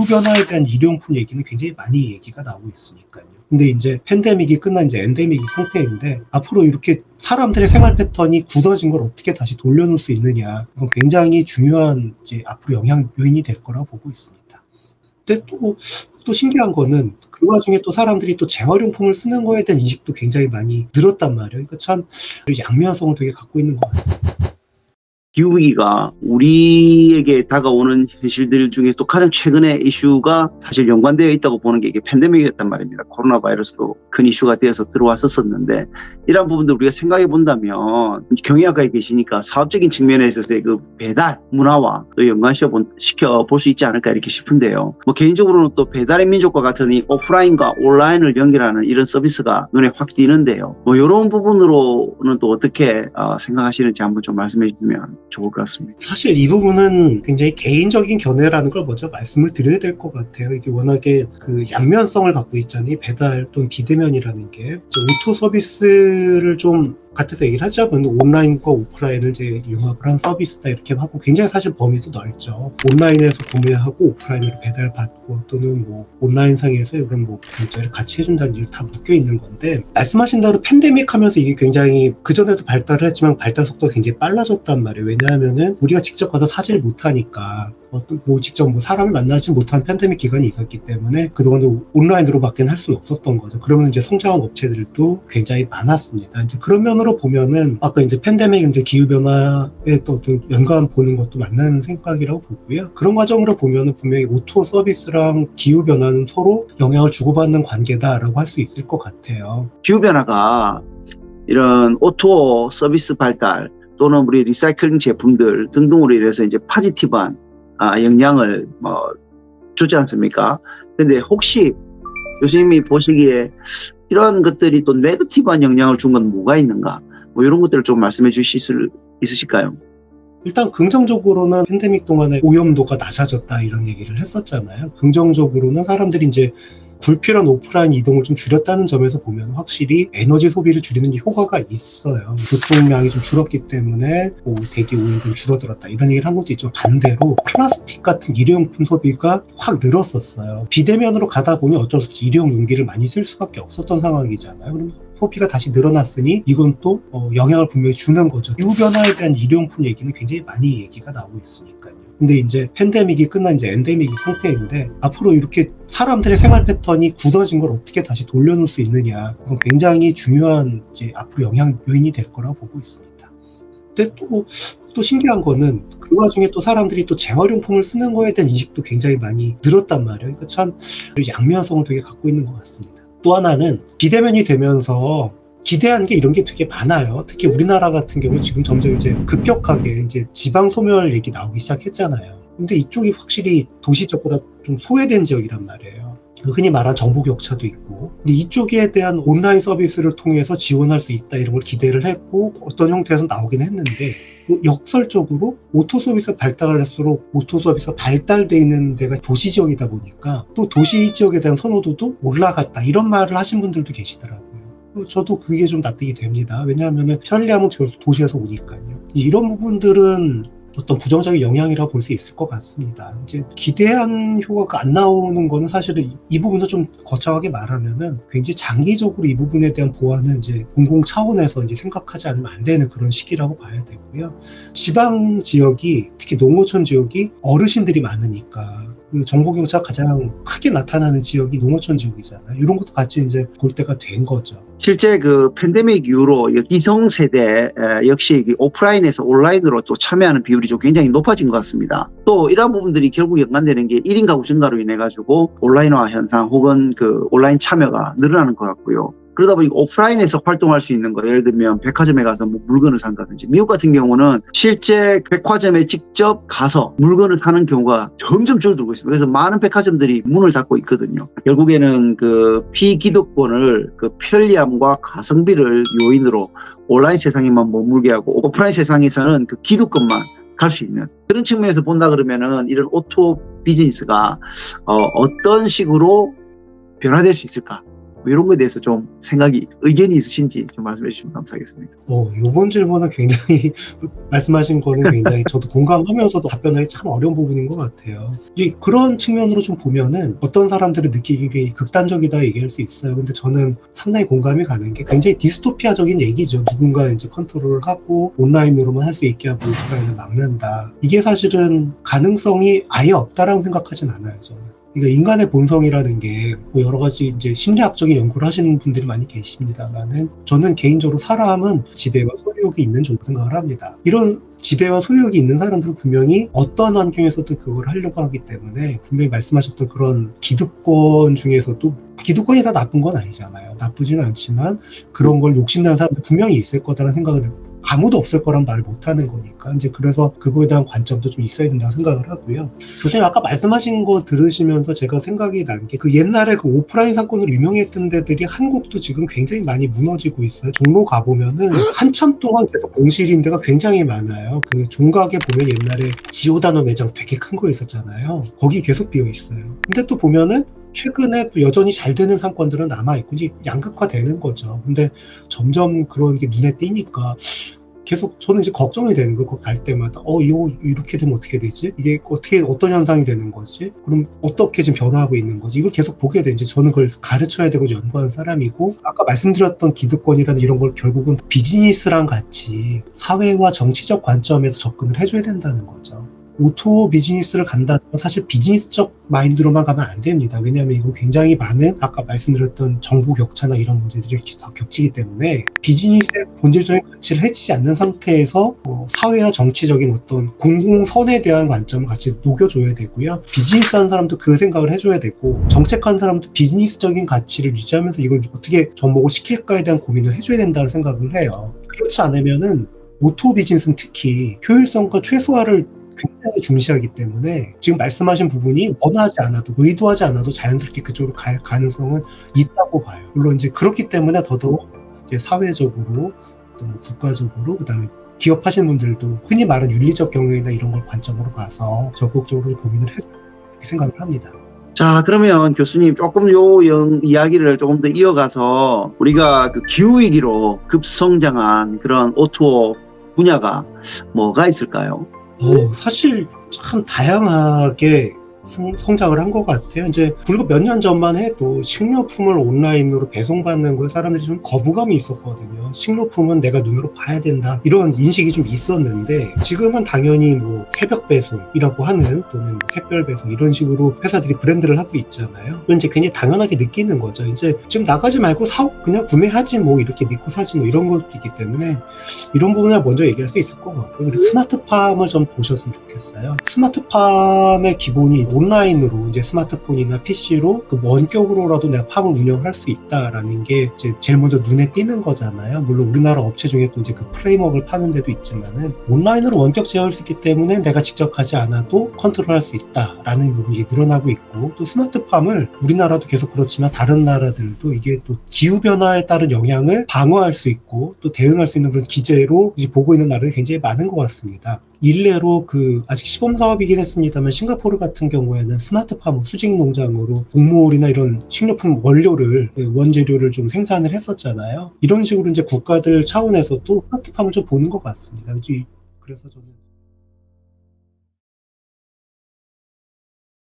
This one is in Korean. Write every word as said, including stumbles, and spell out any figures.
기후변화에 대한 일회용품 얘기는 굉장히 많이 얘기가 나오고 있으니까요. 근데 이제 팬데믹이 끝난 이제 엔데믹 상태인데 앞으로 이렇게 사람들의 생활 패턴이 굳어진 걸 어떻게 다시 돌려놓을 수 있느냐, 이건 굉장히 중요한 이제 앞으로 영향 요인이 될 거라고 보고 있습니다. 근데 또, 또 신기한 거는 그 와중에 또 사람들이 또 재활용품을 쓰는 거에 대한 인식도 굉장히 많이 늘었단 말이에요. 그러니까 참 양면성을 되게 갖고 있는 것 같습니다. 기후위기가 우리에게 다가오는 현실들 중에 또 가장 최근의 이슈가 사실 연관되어 있다고 보는 게 이게 팬데믹이었단 말입니다. 코로나 바이러스도 큰 이슈가 되어서 들어왔었었는데, 이러한 부분들 우리가 생각해 본다면 경영학과에 계시니까 사업적인 측면에 있어서의 그 배달 문화와 또 연관시켜 볼 수 있지 않을까 이렇게 싶은데요. 뭐 개인적으로는 또 배달의 민족과 같은 이 오프라인과 온라인을 연결하는 이런 서비스가 눈에 확 띄는데요. 뭐 이런 부분으로는 또 어떻게 어, 생각하시는지 한번 좀 말씀해 주시면 좋을 것 같습니다. 사실 이 부분은 굉장히 개인적인 견해라는 걸 먼저 말씀을 드려야 될 것 같아요. 이게 워낙에 그 양면성을 갖고 있잖아요. 배달 또는 비대면이라는 게. 오토 서비스를 좀 같아서 얘기를 하자면 온라인과 오프라인을 이제 융합을 한 서비스다 이렇게 하고, 굉장히 사실 범위도 넓죠. 온라인에서 구매하고 오프라인으로 배달받고 또는 뭐 온라인상에서 이런 뭐 결제를 같이 해준다는 일 다 묶여 있는 건데, 말씀하신 대로 팬데믹 하면서 이게 굉장히 그전에도 발달을 했지만 발달 속도가 굉장히 빨라졌단 말이에요. 왜냐하면은 우리가 직접 가서 사지를 못하니까, 뭐 직접 뭐 사람을 만나지 못한 팬데믹 기간이 있었기 때문에 그동안도 온라인으로밖에 할 수는 없었던 거죠. 그러면 이제 성장한 업체들도 굉장히 많았습니다. 이제 그런 면으로 보면은 아까 이제 팬데믹 이제 기후변화에 또 좀 연관 보는 것도 맞는 생각이라고 보고요. 그런 과정으로 보면은 분명히 오토 서비스랑 기후변화는 서로 영향을 주고받는 관계다라고 할 수 있을 것 같아요. 기후변화가 이런 오토 서비스 발달 또는 우리 리사이클링 제품들 등등으로 인해서 이제 파지티브한 아, 영향을 뭐 주지 않습니까? 근데 혹시 교수님이 보시기에 이러한 것들이 또 네거티브한 영향을 준 건 뭐가 있는가? 뭐 이런 것들을 좀 말씀해 주실 수 있으실까요? 일단 긍정적으로는 팬데믹 동안에 오염도가 낮아졌다 이런 얘기를 했었잖아요. 긍정적으로는 사람들이 이제 불필요한 오프라인 이동을 좀 줄였다는 점에서 보면 확실히 에너지 소비를 줄이는 효과가 있어요. 교통량이 좀 줄었기 때문에 뭐 대기 오염이 좀 줄어들었다 이런 얘기를 한 것도 있지만, 반대로 플라스틱 같은 일회용품 소비가 확 늘었었어요. 비대면으로 가다 보니 어쩔 수 없이 일회용 용기를 많이 쓸 수밖에 없었던 상황이잖아요. 그럼 소비가 다시 늘어났으니 이건 또 어, 영향을 분명히 주는 거죠. 기후변화에 대한 일회용품 얘기는 굉장히 많이 얘기가 나오고 있으니까요. 근데 이제 팬데믹이 끝난 이제 엔데믹 상태인데 앞으로 이렇게 사람들의 생활 패턴이 굳어진 걸 어떻게 다시 돌려놓을 수 있느냐, 이건 굉장히 중요한 이제 앞으로 영향 요인이 될 거라고 보고 있습니다. 근데 또, 또 신기한 거는 그 와중에 또 사람들이 또 재활용품을 쓰는 거에 대한 인식도 굉장히 많이 늘었단 말이에요. 그러니까 참 양면성을 되게 갖고 있는 것 같습니다. 또 하나는 비대면이 되면서 기대한 게 이런 게 되게 많아요. 특히 우리나라 같은 경우 지금 점점 이제 급격하게 이제 지방 소멸 얘기 나오기 시작했잖아요. 근데 이쪽이 확실히 도시 지역보다 좀 소외된 지역이란 말이에요. 흔히 말하는 정보 격차도 있고, 근데 이쪽에 대한 온라인 서비스를 통해서 지원할 수 있다 이런 걸 기대를 했고 어떤 형태에서 나오긴 했는데, 역설적으로 오토 서비스가 발달할수록 오토 서비스가 발달되어 있는 데가 도시 지역이다 보니까 또 도시 지역에 대한 선호도도 올라갔다 이런 말을 하신 분들도 계시더라고요. 저도 그게 좀 납득이 됩니다. 왜냐하면 편리함은 도시에서 오니까요. 이런 부분들은 어떤 부정적인 영향이라고 볼 수 있을 것 같습니다. 이제 기대한 효과가 안 나오는 거는 사실은 이 부분을 좀 거창하게 말하면은 굉장히 장기적으로 이 부분에 대한 보완을 이제 공공 차원에서 이제 생각하지 않으면 안 되는 그런 시기라고 봐야 되고요. 지방 지역이, 특히 농어촌 지역이 어르신들이 많으니까 그 정보격차가 가장 크게 나타나는 지역이 농어촌 지역이잖아요. 이런 것도 같이 이제 볼 때가 된 거죠. 실제 그 팬데믹 이후로 기성세대 역시 오프라인에서 온라인으로 또 참여하는 비율이 좀 굉장히 높아진 것 같습니다. 또 이러한 부분들이 결국 연관되는 게 일 인 가구 증가로 인해 가지고 온라인화 현상 혹은 그 온라인 참여가 늘어나는 것 같고요. 그러다 보니 오프라인에서 활동할 수 있는 거, 예를 들면 백화점에 가서 뭐 물건을 산다든지, 미국 같은 경우는 실제 백화점에 직접 가서 물건을 사는 경우가 점점 줄어들고 있습니다. 그래서 많은 백화점들이 문을 닫고 있거든요. 결국에는 그 피기득권을 그 편리함과 가성비를 요인으로 온라인 세상에만 머물게 하고 오프라인 세상에서는 그 기득권만 갈 수 있는 그런 측면에서 본다 그러면은 이런 오토 비즈니스가 어, 어떤 식으로 변화될 수 있을까? 이런 거에 대해서 좀 생각이, 의견이 있으신지 좀 말씀해 주시면 감사하겠습니다. 어, 요번 질문은 굉장히 말씀하신 거는 굉장히 저도 공감하면서도 답변하기 참 어려운 부분인 것 같아요. 이제 그런 측면으로 좀 보면은 어떤 사람들은 느끼기에 극단적이다 얘기할 수 있어요. 근데 저는 상당히 공감이 가는 게 굉장히 디스토피아적인 얘기죠. 누군가 이제 컨트롤을 하고 온라인으로만 할 수 있게 하고 오프라인을 막는다. 이게 사실은 가능성이 아예 없다라고 생각하진 않아요, 저는. 그러니까 인간의 본성이라는 게 뭐 여러 가지 이제 심리학적인 연구를 하시는 분들이 많이 계십니다만은 저는 개인적으로 사람은 지배와 소유욕이 있는 종으로 생각을 합니다. 이런 지배와 소유욕이 있는 사람들은 분명히 어떠한 환경에서도 그걸 하려고 하기 때문에 분명히 말씀하셨던 그런 기득권 중에서도 기득권이 다 나쁜 건 아니잖아요. 나쁘지는 않지만 그런 걸 욕심내는 사람들 분명히 있을 거다라는 생각은 아무도 없을 거란 말을 못하는 거니까 이제 그래서 그거에 대한 관점도 좀 있어야 된다고 생각을 하고요. 교수님 아까 말씀하신 거 들으시면서 제가 생각이 난 게 그 옛날에 그 오프라인 사건으로 유명했던 데들이 한국도 지금 굉장히 많이 무너지고 있어요. 종로 가보면은 한참 동안 계속 공실인 데가 굉장히 많아요. 그 종각에 보면 옛날에 지오다노 매장 되게 큰 거 있었잖아요. 거기 계속 비어 있어요. 근데 또 보면은 최근에 또 여전히 잘 되는 상권들은 남아있고 이제 양극화되는 거죠. 근데 점점 그런 게 눈에 띄니까 계속 저는 이제 걱정이 되는 거예요. 거기 갈 때마다 어 이거 이렇게 되면 어떻게 되지? 이게 어떻게 어떤 현상이 되는 거지? 그럼 어떻게 지금 변화하고 있는 거지? 이걸 계속 보게 되는지 저는 그걸 가르쳐야 되고 연구하는 사람이고 아까 말씀드렸던 기득권이라는 이런 걸 결국은 비즈니스랑 같이 사회와 정치적 관점에서 접근을 해줘야 된다는 거죠. 오토 비즈니스를 간다는 건 사실 비즈니스적 마인드로만 가면 안 됩니다. 왜냐하면 이건 굉장히 많은 아까 말씀드렸던 정보 격차나 이런 문제들이 다 겹치기 때문에 비즈니스의 본질적인 가치를 해치지 않는 상태에서 어, 사회와 정치적인 어떤 공공선에 대한 관점을 같이 녹여줘야 되고요. 비즈니스 하는 사람도 그 생각을 해줘야 되고 정책하는 사람도 비즈니스적인 가치를 유지하면서 이걸 어떻게 접목을 시킬까에 대한 고민을 해줘야 된다는 생각을 해요. 그렇지 않으면은 오토 비즈니스는 특히 효율성과 최소화를 굉장히 중시하기 때문에 지금 말씀하신 부분이 원하지 않아도 의도하지 않아도 자연스럽게 그쪽으로 갈 가능성은 있다고 봐요. 물론 이제 그렇기 때문에 더더욱 이제 사회적으로 또 뭐 국가적으로 그다음에 기업하시는 분들도 흔히 말하는 윤리적 경영이나 이런 걸 관점으로 봐서 적극적으로 고민을 해야 이렇게 생각을 합니다. 자, 그러면 교수님 조금 요 영, 이야기를 조금 더 이어가서 우리가 그 기후위기로 급성장한 그런 오토 분야가 뭐가 있을까요? 어, 사실 참 다양하게 성, 성장을 한 것 같아요. 이제 불과 몇 년 전만 해도 식료품을 온라인으로 배송받는 거에 사람들이 좀 거부감이 있었거든요. 식료품은 내가 눈으로 봐야 된다 이런 인식이 좀 있었는데 지금은 당연히 뭐 새벽 배송이라고 하는 또는 뭐 샛별 배송 이런 식으로 회사들이 브랜드를 하고 있잖아요. 그건 이제 굉장히 당연하게 느끼는 거죠. 이제 지금 나가지 말고 사 그냥 구매하지 뭐 이렇게 믿고 사지 뭐 이런 것도 있기 때문에 이런 부분을 먼저 얘기할 수 있을 것 같고요. 그리고 스마트팜을 좀 보셨으면 좋겠어요. 스마트팜의 기본이 온라인으로 이제 스마트폰이나 피시로 그 원격으로라도 내가 팜을 운영할 수 있다라는 게 이제 제일 먼저 눈에 띄는 거잖아요. 물론 우리나라 업체 중에 또 이제 그 프레임워크를 파는 데도 있지만은 온라인으로 원격 제어할 수 있기 때문에 내가 직접 가지 않아도 컨트롤할 수 있다라는 부분이 늘어나고 있고 또 스마트팜을 우리나라도 계속 그렇지만 다른 나라들도 이게 또 기후 변화에 따른 영향을 방어할 수 있고 또 대응할 수 있는 그런 기제로 이제 보고 있는 나라들이 굉장히 많은 것 같습니다. 일례로 그 아직 시범 사업이긴 했습니다만 싱가포르 같은 경우에는 스마트팜 수직 농장으로 곡물이나 이런 식료품 원료를 원재료를 좀 생산을 했었잖아요. 이런 식으로 이제 국가들 차원에서도 스마트팜을 좀 보는 것 같습니다. 그래서 저는